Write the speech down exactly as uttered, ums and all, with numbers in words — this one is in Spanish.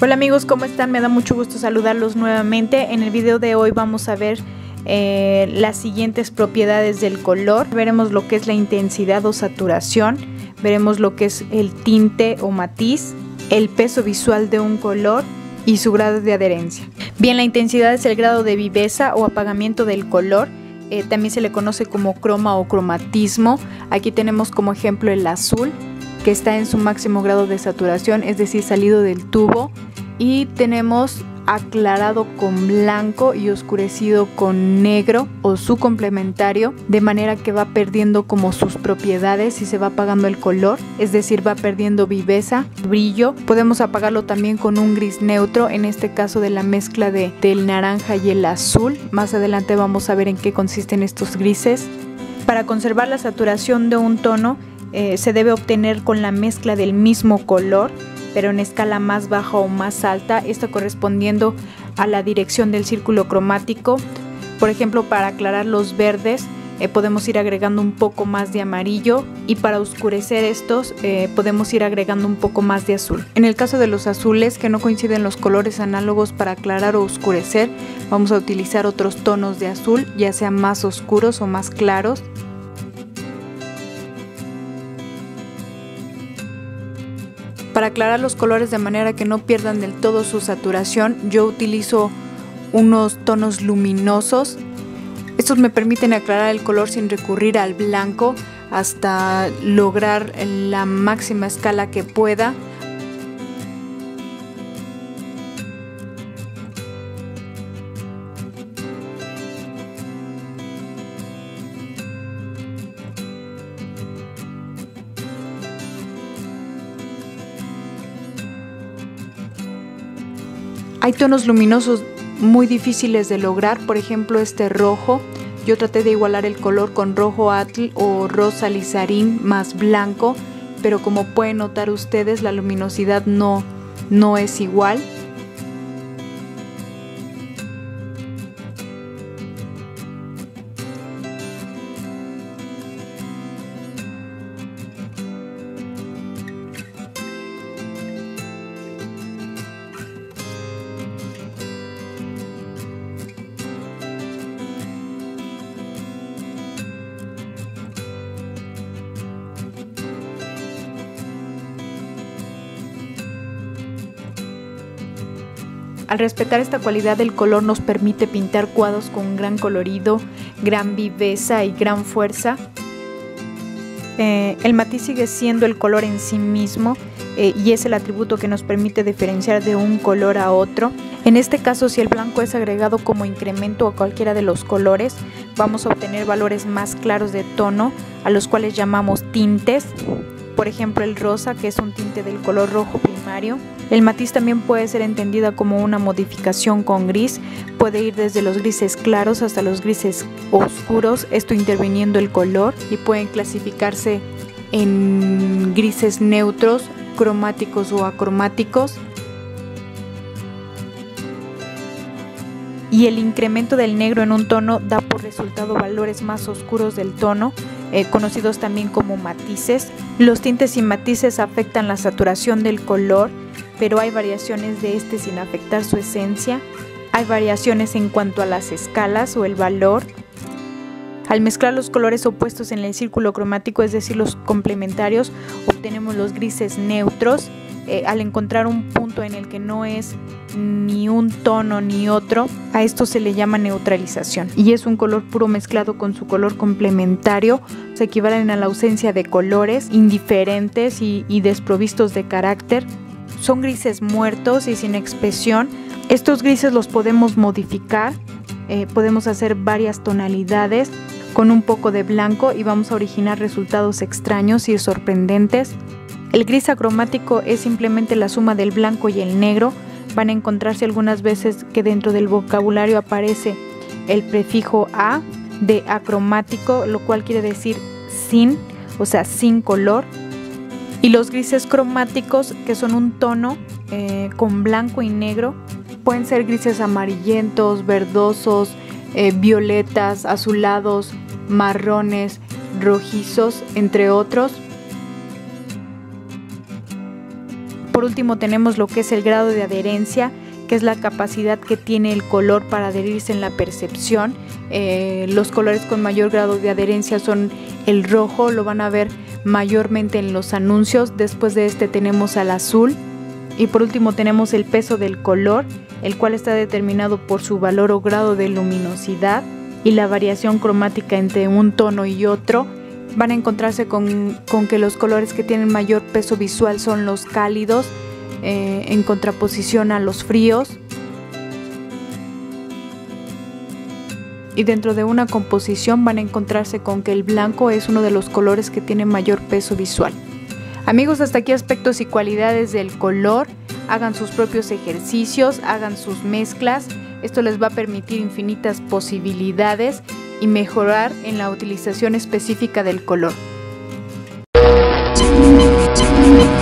Hola amigos, ¿cómo están? Me da mucho gusto saludarlos nuevamente. En el video de hoy vamos a ver eh, las siguientes propiedades del color. Veremos lo que es la intensidad o saturación, veremos lo que es el tinte o matiz, el peso visual de un color y su grado de adherencia. Bien, la intensidad es el grado de viveza o apagamiento del color. Eh, también se le conoce como croma o cromatismo. Aquí tenemos como ejemplo el azul, que está en su máximo grado de saturación, es decir, salido del tubo, y tenemos aclarado con blanco y oscurecido con negro o su complementario, de manera que va perdiendo como sus propiedades y se va apagando el color, es decir, va perdiendo viveza, brillo. Podemos apagarlo también con un gris neutro, en este caso de la mezcla de, del naranja y el azul. Más adelante vamos a ver en qué consisten estos grises. Para conservar la saturación de un tono, Eh, se debe obtener con la mezcla del mismo color, pero en escala más baja o más alta, esto correspondiendo a la dirección del círculo cromático. Por ejemplo, para aclarar los verdes eh, podemos ir agregando un poco más de amarillo, y para oscurecer estos eh, podemos ir agregando un poco más de azul. En el caso de los azules, que no coinciden los colores análogos para aclarar o oscurecer, vamos a utilizar otros tonos de azul, ya sean más oscuros o más claros. Para aclarar los colores de manera que no pierdan del todo su saturación, yo utilizo unos tonos luminosos. Estos me permiten aclarar el color sin recurrir al blanco hasta lograr la máxima escala que pueda. Hay tonos luminosos muy difíciles de lograr, por ejemplo este rojo. Yo traté de igualar el color con rojo atl o rosa lizarín más blanco, pero como pueden notar ustedes, la luminosidad no, no es igual. Al respetar esta cualidad del color nos permite pintar cuadros con gran colorido, gran viveza y gran fuerza. Eh, el matiz sigue siendo el color en sí mismo eh, y es el atributo que nos permite diferenciar de un color a otro. En este caso, si el blanco es agregado como incremento a cualquiera de los colores, vamos a obtener valores más claros de tono, a los cuales llamamos tintes. Por ejemplo, el rosa, que es un tinte del color rojo primario. El matiz también puede ser entendida como una modificación con gris, puede ir desde los grises claros hasta los grises oscuros, esto interviniendo el color, y pueden clasificarse en grises neutros, cromáticos o acromáticos. Y el incremento del negro en un tono da por resultado valores más oscuros del tono, eh, conocidos también como matices. Los tintes y matices afectan la saturación del color, pero hay variaciones de este sin afectar su esencia. Hay variaciones en cuanto a las escalas o el valor. Al mezclar los colores opuestos en el círculo cromático, es decir, los complementarios, obtenemos los grises neutros. Eh, al encontrar un punto en el que no es ni un tono ni otro, a esto se le llama neutralización, y es un color puro mezclado con su color complementario. Se equivalen a la ausencia de colores, indiferentes y, y desprovistos de carácter. Son grises muertos y sin expresión. Estos grises los podemos modificar, eh, podemos hacer varias tonalidades con un poco de blanco y vamos a originar resultados extraños y sorprendentes. El gris acromático es simplemente la suma del blanco y el negro. Van a encontrarse algunas veces que dentro del vocabulario aparece el prefijo a de acromático, lo cual quiere decir sin, o sea, sin color. Y los grises cromáticos, que son un tono eh, con blanco y negro, pueden ser grises amarillentos, verdosos, eh, violetas, azulados, marrones, rojizos, entre otros. Por último tenemos lo que es el grado de adherencia, que es la capacidad que tiene el color para adherirse en la percepción. Eh, los colores con mayor grado de adherencia son el rojo, lo van a ver mayormente en los anuncios. Después de este tenemos al azul. Y por último tenemos el peso del color, el cual está determinado por su valor o grado de luminosidad y la variación cromática entre un tono y otro. Van a encontrarse con, con que los colores que tienen mayor peso visual son los cálidos, eh, en contraposición a los fríos. Y dentro de una composición van a encontrarse con que el blanco es uno de los colores que tiene mayor peso visual. Amigos, hasta aquí aspectos y cualidades del color. Hagan sus propios ejercicios, hagan sus mezclas. Esto les va a permitir infinitas posibilidades y mejorar en la utilización específica del color.